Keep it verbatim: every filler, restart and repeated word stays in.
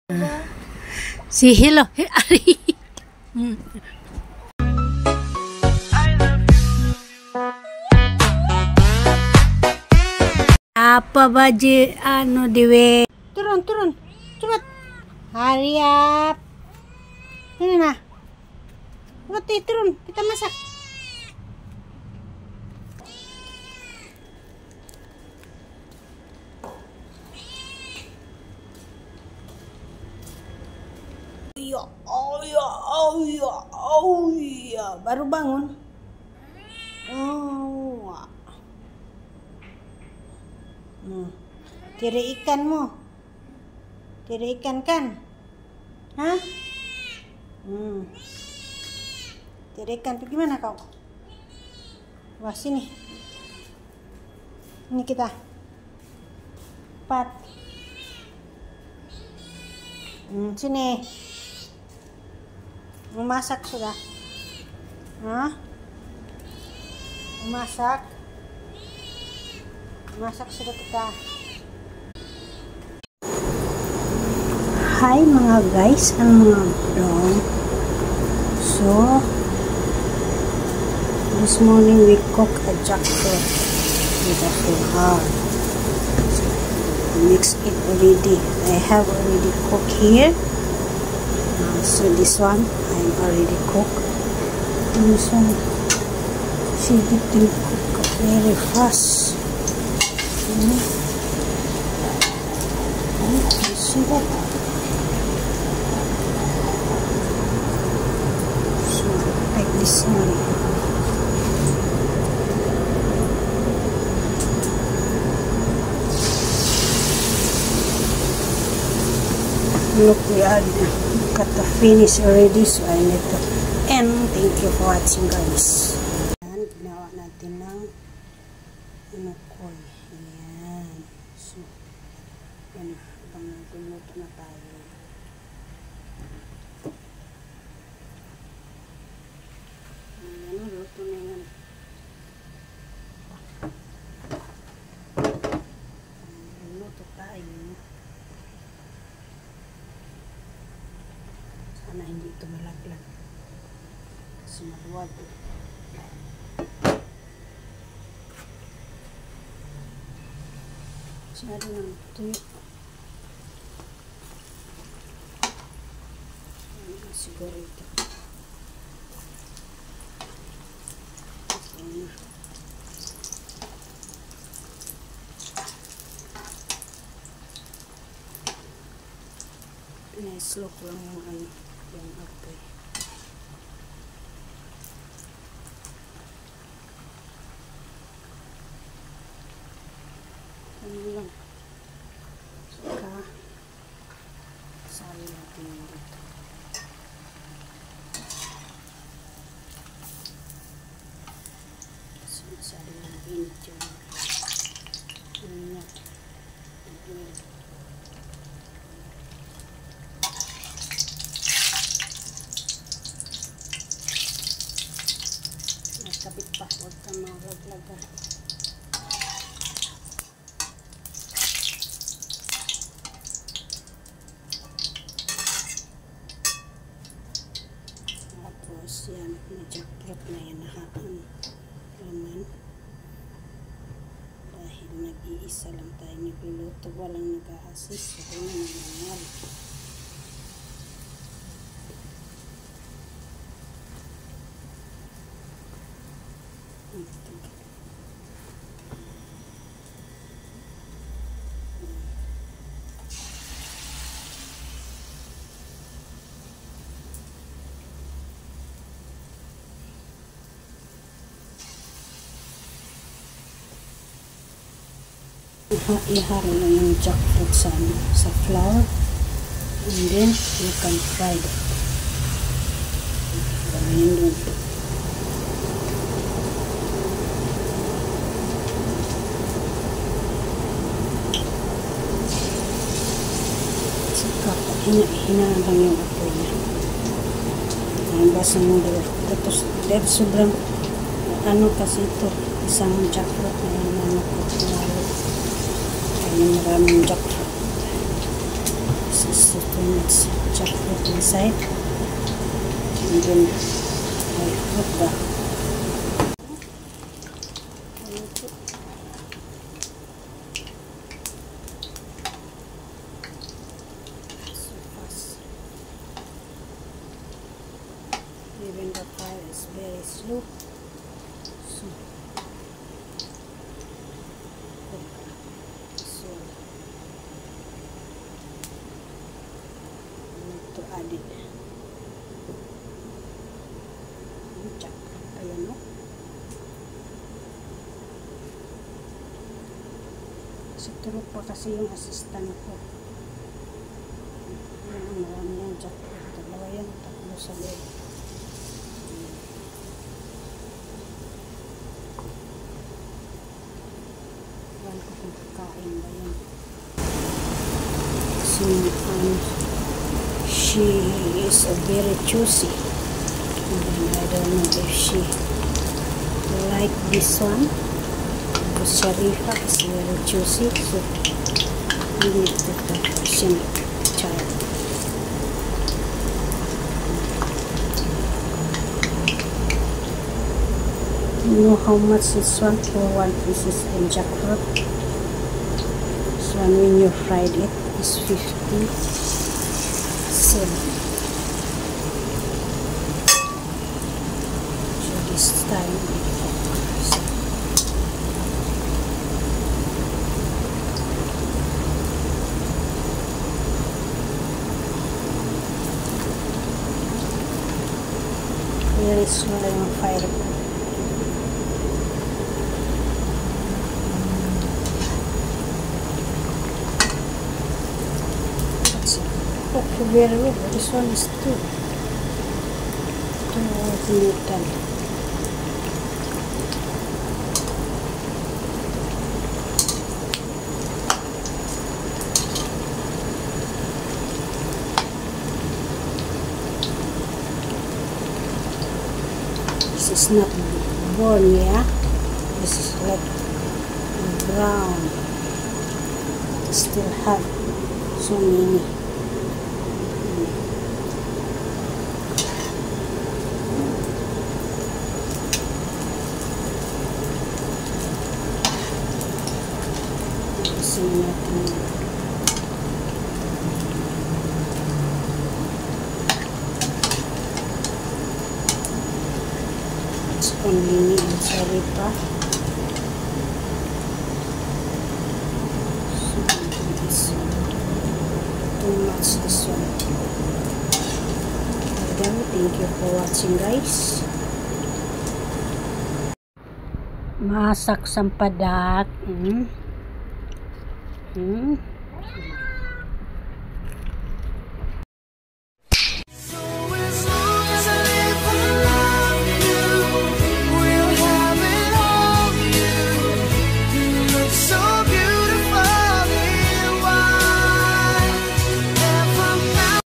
Si Hello, Ari. Hmm. Apa baje anu dewe? Turun, turun. Cepat. Hurry up. Ini nah. Roti turun, kita masak. Iya, oh iya, oh iya, oh iya, baru bangun. Oh, hmm. Tiri ikanmu, tiri ikan kan? Hah? Hmm. Tiri ikan, gimana kau? Wah sini, ini kita. Empat. Hmm, sini. Memasak sudah. Hah? Memasak. Memasak sudah kita. Hai mga guys and mga dong. So this morning we cook a jackfruit with a full heart. So, mix it already. I have already cooked here. Uh, so this one I already cooked. This one she didn't cook very fast. Mm. Mm, you see that? So like this only. Look, we are got the finish already, so I need to end. Thank you for watching, guys. Ayan, ginawa natin ng inukoy. Ayan. So, yan. Habang nagluluto na tayo. Ayan, luto na yan. Luto tayo. Sana hindi ito malaglag kasi maluwag. Masyado ng tuyo. Ayan, siguro ito. Okay na. Nice look lang yung ano. Yung apoy. Ano lang. Saka sali natin dito. Kasi sali lang init yun. Ano nga. Kapit pa, huwag kang mawaglagan. Tapos yan, yung jackfruit na yan nakakan laman. Dahil nag-iisa lang tayo nagluluto, walang nag-a-assist. So, yun ang nangyari. Ihalo lang yung jackfruit sa, sa flour and then you can fry it. Gawin dun. Saka hina-hina lang yung apoy niya. Ang basa mo dito. Tapos dahil sobrang ano kasi ito, isang jackfruit na yung ano ko. Yung maraming jackfruit. So too much jackfruit inside, and then I put the so fast. Even the fire is very slow. So, so I need to add it. Ayan, no? Kasi turok pa kasi yung assistant ko. Ayan, marami yung jackfruit. Dalawa yan, tatlo sa loob. Ayan ko kung kakain ba yan. So, um, she is a very choosy. And then I don't know if she like this one. Because Sharifa is very choosy, so we need to put the same child. You know how much this one for one pieces in jackfruit? This one when you fried it is fifty cents. This time very slow yung fire ko. Okay, very well. This one is two two Newton. This is not brown, yeah. This is like brown. It still have so many. Kasi natin. Only me and Sharifa. So this too much this one. Then thank you for watching, guys. Masak sampadak. Hmm. Hmm.